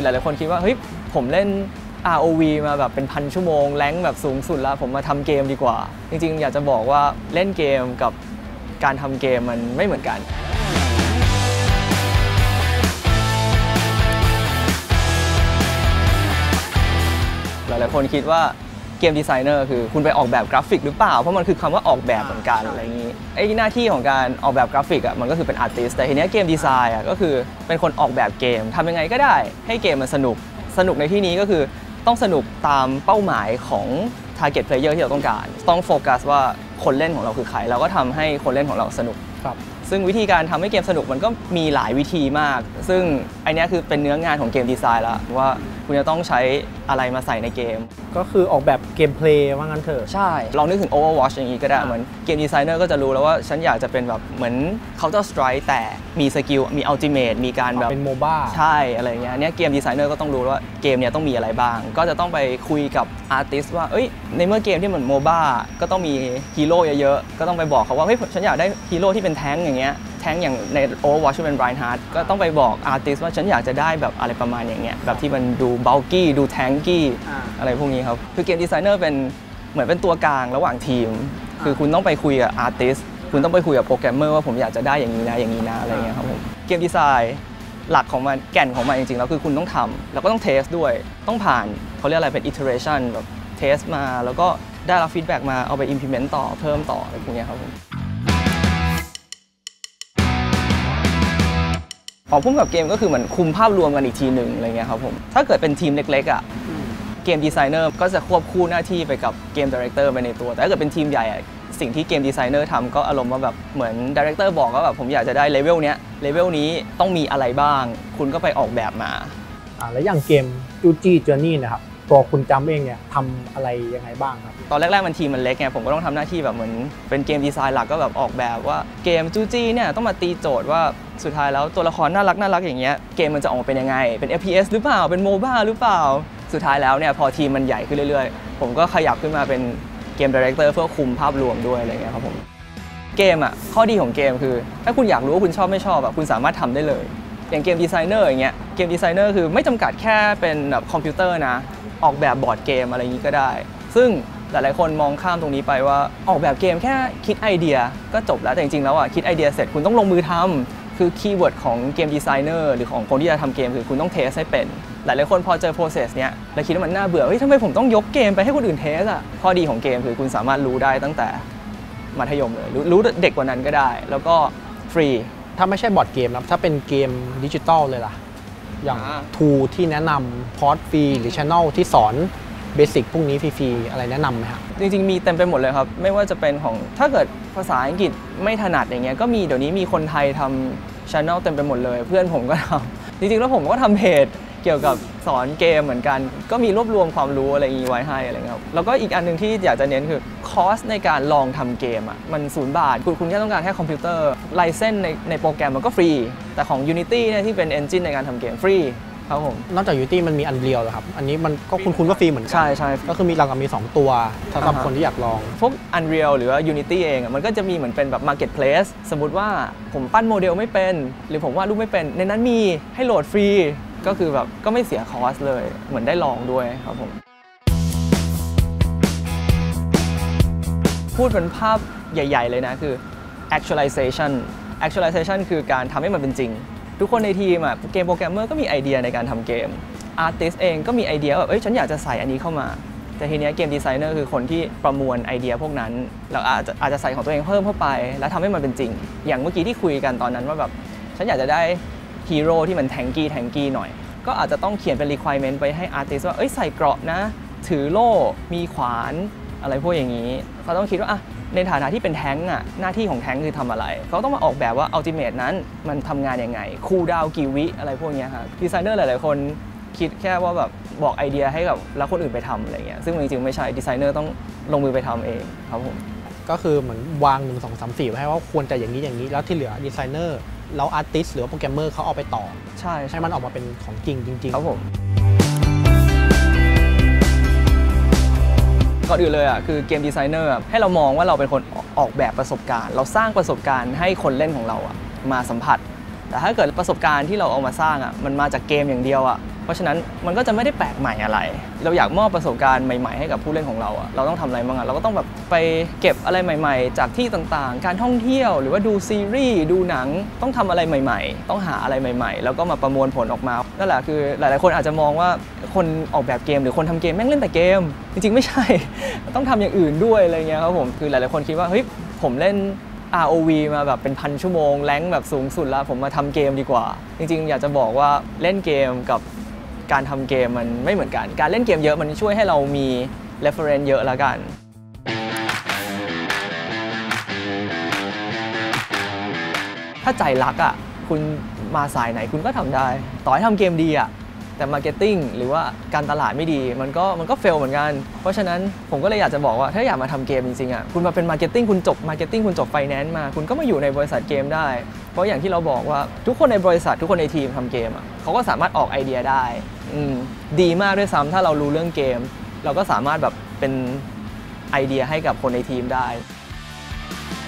หลายๆคนคิดว่าเฮ้ยผมเล่น ROV มาแบบเป็น1,000 ชั่วโมงแรงแบบสูงสุดแล้วผมมาทำเกมดีกว่าจริงๆอยากจะบอกว่าเล่นเกมกับการทำเกมมันไม่เหมือนกันหลายๆคนคิดว่าเกมดีไซเนอร์คือคุณไปออกแบบกราฟิกหรือเปล่าเพราะมันคือคำว่าออกแบบเหมือนกันอะไรอย่างนี้ไอ้หน้าที่ของการออกแบบกราฟิกอ่ะมันก็คือเป็นอาร์ติสต์แต่ทีนี้เกมดีไซน์อ่ะก็คือเป็นคนออกแบบเกมทำยังไงก็ได้ให้เกมมันสนุกในที่นี้ก็คือต้องสนุกตามเป้าหมายของ target player ที่เราต้องการต้องโฟกัสว่าคนเล่นของเราคือใครเราก็ทำให้คนเล่นของเราสนุกซึ่งวิธีการทำให้เกมสนุกมันก็มีหลายวิธีมากซึ่งไอเนี้ยคือเป็นเนื้องานของเกมดีไซน์แล้วว่าคุณจะต้องใช้อะไรมาใส่ในเกมก็คือออกแบบเกมเพลย์ว่างั้นเถอะใช่ลองนึกถึง Overwatch อย่างนี้ก็ได้เหมือนเกมดีไซเนอร์ก็จะรู้แล้วว่าฉันอยากจะเป็นแบบเหมือน Counter Strike แต่มีสกิลมี Ultimate มีการแบบเป็นโมบ้าใช่อะไรเงี้ยเกมดีไซเนอร์ก็ต้องรู้ว่าเกมเนี้ยต้องมีอะไรบ้างก็จะต้องไปคุยกับอาร์ติสต์ว่าเอ้ยในเมื่อเกมที่เหมือนโมบ้าก็ต้องมีฮีโร่เยอะๆก็ต้องไปบอกเขาว่าเฮ้ยฉันอยากได้ฮีโร่ที่เป็นแท้งอย่างเงี้ยแท้งอย่างใน Overwatch ที่เป็น Reinhardt ก็ต้องไปบอกอาร์ติสต์ว่าฉันอยากจะได้แบบอะไรประมาณอย่างเงี้ยแบบที่มันดู bulky ดู tanky อะไรพวกนี้ครับคือเกมดีไซเนอร์เป็นเหมือนเป็นตัวกลางระหว่างทีมคือคุณต้องไปคุยกับอาร์ติสต์คุณต้องไปคุยกับโปรแกรมเมอร์ว่าผมอยากจะได้อย่างนี้นะอย่างนี้นะอะไรเงี้ยครับผมเกมดีไซน์หลักของมันแก่นของมันจริงๆแล้วคือคุณต้องทำแล้วก็ต้องเทสด้วยต้องผ่านเขาเรียกอะไรเป็น iteration แบบเทสมาแล้วก็ได้รับฟีดแบ็กมาเอาไป implement ต่อเพิ่มต่ออะไรพวกนี้ครับผมพุ่มกับเกมก็คือเหมือนคุมภาพรวมกันอีกทีหนึ่งอะไรเงี้ยครับผมถ้าเกิดเป็นทีมเล็กๆอ่ะเกมดีไซเนอร์ก็จะควบคู่หน้าที่ไปกับเกมดีเรคเตอร์ไปในตัวแต่ถ้าเกิดเป็นทีมใหญ่สิ่งที่เกมดีไซเนอร์ทำก็อารมณ์ว่าแบบเหมือนดีเรคเตอร์บอกว่าแบบผมอยากจะได้เลเวลนี้ต้องมีอะไรบ้างคุณก็ไปออกแบบมาแล้วอย่างเกมจูจี้เจอร์นี่นะครับตัวคุณจำเองเนี่ยทำอะไรยังไงบ้างครับตอนแรกๆมันทีมมันเล็กไงผมก็ต้องทำหน้าที่แบบเหมือนเป็นเกมดีไซน์หลักก็แบบออกแบบว่าเกมจูจี้เนี่ยต้องมาตีโจทย์ว่าสุดท้ายแล้วตัวละครน่ารักอย่างเงี้ยเกมมันจะออกมาเป็นยังไงเป็น FPS หรือเปล่าเป็นโมบ้าหรือเปล่าสุดท้ายแล้วเนี่ยพอทีมมันใหญ่ขึ้นเรื่อยๆผมก็ขยับขึ้นมาเป็นเกมดีเรคเตอร์เพื่อคุมภาพรวมด้วยอะไรเงี้ยครับผมเกมอ่ะข้อดีของเกมคือถ้าคุณอยากรู้ว่าคุณชอบไม่ชอบคุณสามารถทำได้เลยอย่างเกมดีไซเนอร์อย่างเงี้ยเกมดีไซเนอร์คือไม่จำกัดแค่เป็นแบบคอมพิวเตอร์นะออกแบบบอร์ดเกมอะไรอย่างนี้ก็ได้ซึ่งหลายๆคนมองข้ามตรงนี้ไปว่าออกแบบเกมแค่คิดไอเดียก็จบแล้วแต่จริงๆแล้วคิดไอเดียเสร็จคุณต้องลงมือทำคือคีย์เวิร์ดของเกมดีไซเนอร์หรือของคนที่จะทำเกมคือคุณต้องเทสให้เป็นหลายๆคนพอเจอ process เนี้ยแล้วคิดว่ามันน่าเบื่อเฮ้ยทำไมผมต้องยกเกมไปให้คนอื่นเทสข้อดีของเกมคือคุณสามารถรู้ได้ตั้งแต่มัธยมเลยรู้เด็กกว่านั้นก็ได้แล้วก็ฟรีถ้าไม่ใช่บอร์ดเกมนะถ้าเป็นเกมดิจิตอลเลยล่ะอย่างทูที่แนะนำคอร์สฟรีหรือ Channel ที่สอนเบสิกพวกนี้ฟรีๆอะไรแนะนำไหมครับจริงๆมีเต็มไปหมดเลยครับไม่ว่าจะเป็นของถ้าเกิดภาษาอังกฤษไม่ถนัดอย่างเงี้ยก็มีเดี๋ยวนี้มีคนไทยทำ Channel เต็มไปหมดเลยเพื่อนผมก็ทำจริงๆแล้วผมก็ทำเพจเกี่ยวกับสอนเกมเหมือนกันก็มีรวบรวมความรู้อะไรอย่างนี้ไว้ให้อะไรเงี้ยครับแล้วก็อีกอันนึงที่อยากจะเน้นคือคอสในการลองทำเกมมัน0 บาทคุณแค่ต้องการแค่คอมพิวเตอร์ไลเซนส์ในโปรแกรมมันก็ฟรีแต่ของ Unity เนี่ยที่เป็น engine ในการทำเกมฟรีครับผมนอกจาก Unity มันมี Unreal เหรอครับอันนี้มันก็คุณก็ฟรีเหมือนกันใช่ก็คือมีเรากับมี2ตัวสำหรับคนที่อยากลองพวก Unreal หรือว่า Unity เองมันก็จะมีเหมือนเป็นแบบ Marketplace สมมุติว่าผมปั้นโมเดลไม่เป็นหรือผมวาดรูปไม่เป็นในนั้นมีให้โหลดฟรีก็คือแบบก็ไม่เสียคอสเลยเหมือนได้ลองด้วยครับผมพูดเป็นภาพใหญ่ๆเลยนะคือ actualization คือการทำให้มันเป็นจริงทุกคนในทีมเกมโปรแกรมเมอร์ก็มีไอเดียในการทำเกมอาร์ติสต์เองก็มีไอเดียว่าฉันอยากจะใส่อันนี้เข้ามาแต่ทีนี้เกมดีไซเนอร์คือคนที่ประมวลไอเดียพวกนั้นแล้วอาจจะใส่ของตัวเองเพิ่มเข้าไปแล้วทำให้มันเป็นจริงอย่างเมื่อกี้ที่คุยกันตอนนั้นว่าแบบฉันอยากจะได้ฮีโร่ที่มันแทงกี้หน่อยก็อาจจะต้องเขียนเป็น requirement ไปให้อาร์ติสต์ว่าใส่เกราะนะถือโล่มีขวานอะไรพวกอย่างนี้เขาต้องคิดว่าในฐานะที่เป็นแท้งหน้าที่ของแท้งคือทำอะไรเขาต้องมาออกแบบว่าอัลติเมทนั้นมันทำงานยังไงคูลดาวน์กี่วิอะไรพวกนี้ครับดีไซเนอร์หลายๆคนคิดแค่ว่าแบบบอกไอเดียให้กับแล้วคนอื่นไปทำอะไรเงี้ยซึ่งจริงๆไม่ใช่ดีไซเนอร์ต้องลงมือไปทำเองครับผมก็คือเหมือนวาง1 2 3 4ไว้ให้ว่าควรจะอย่างนี้แล้วที่เหลือดีไซเนอร์แล้วอาร์ติสต์หรือโปรแกรมเมอร์เขาเอาไปต่อให้มันออกมาเป็นของจริงครับผมก่อนอื่นเลยคือเกมดีไซเนอร์ให้เรามองว่าเราเป็นคนออกแบบประสบการณ์เราสร้างประสบการณ์ให้คนเล่นของเรามาสัมผัสแต่ถ้าเกิดประสบการณ์ที่เราเอามาสร้างมันมาจากเกมอย่างเดียวเพราะฉะนั้นมันก็จะไม่ได้แปลกใหม่อะไรเราอยากมอบประสบการณ์ใหม่ๆให้กับผู้เล่นของเราอะเราต้องทำอะไรบ้างอะเราก็ต้องแบบไปเก็บอะไรใหม่ๆจากที่ต่างๆการท่องเที่ยวหรือว่าดูซีรีส์ดูหนังต้องทำอะไรใหม่ๆต้องหาอะไรใหม่ๆแล้วก็มาประมวลผลออกมานั่นแหละคือหลายๆคนอาจจะมองว่าคนออกแบบเกมหรือคนทำเกมแม่งเล่นแต่เกมจริงๆไม่ใช่ ต้องทำอย่างอื่นด้วยอะไรเงี้ยครับผมคือหลายๆคนคิดว่าเฮ้ยผมเล่นROV มาแบบเป็นพันชั่วโมงแรงค์แบบสูงสุดแล้วผมมาทำเกมดีกว่าจริงๆอยากจะบอกว่าเล่นเกมกับการทำเกมมันไม่เหมือนกันการเล่นเกมเยอะมันช่วยให้เรามี reference เยอะแล้วกันถ้าใจรักคุณมาสายไหนคุณก็ทำได้ต่อให้ทำเกมดีแต่มาร์เก็ตติ้งหรือว่าการตลาดไม่ดีมันก็เฟลเหมือนกันเพราะฉะนั้นผมก็เลยอยากจะบอกว่าถ้าอยากมาทำเกมจริงๆคุณมาเป็นมาร์เก็ตติ้งคุณจบมาร์เก็ตติ้งคุณจบไฟแนนซ์มาคุณก็มาอยู่ในบริษัทเกมได้เพราะอย่างที่เราบอกว่าทุกคนในบริษัททุกคนในทีมทำเกมเขาก็สามารถออกไอเดียได้ดีมากด้วยซ้ำถ้าเรารู้เรื่องเกมเราก็สามารถแบบเป็นไอเดียให้กับคนในทีมได้